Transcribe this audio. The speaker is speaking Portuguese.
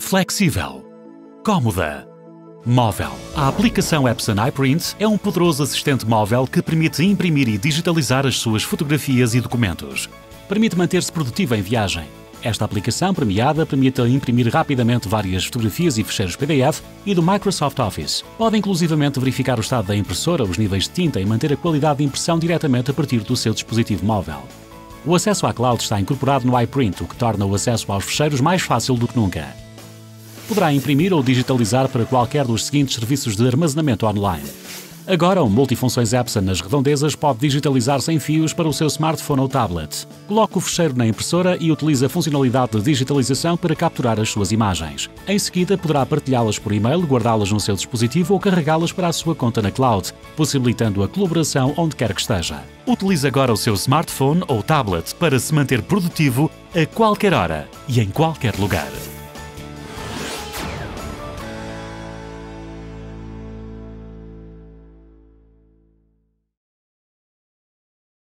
flexível, cómoda, móvel. A aplicação Epson iPrint é um poderoso assistente móvel que permite imprimir e digitalizar as suas fotografias e documentos. Permite manter-se produtivo em viagem. Esta aplicação premiada permite imprimir rapidamente várias fotografias e ficheiros PDF e do Microsoft Office. Pode inclusivamente verificar o estado da impressora, os níveis de tinta e manter a qualidade de impressão diretamente a partir do seu dispositivo móvel. O acesso à cloud está incorporado no iPrint, o que torna o acesso aos ficheiros mais fácil do que nunca. Poderá imprimir ou digitalizar para qualquer dos seguintes serviços de armazenamento online. Agora, o multifunções Epson nas redondezas pode digitalizar sem fios para o seu smartphone ou tablet. Coloque o ficheiro na impressora e utilize a funcionalidade de digitalização para capturar as suas imagens. Em seguida, poderá partilhá-las por e-mail, guardá-las no seu dispositivo ou carregá-las para a sua conta na cloud, possibilitando a colaboração onde quer que esteja. Utilize agora o seu smartphone ou tablet para se manter produtivo a qualquer hora e em qualquer lugar.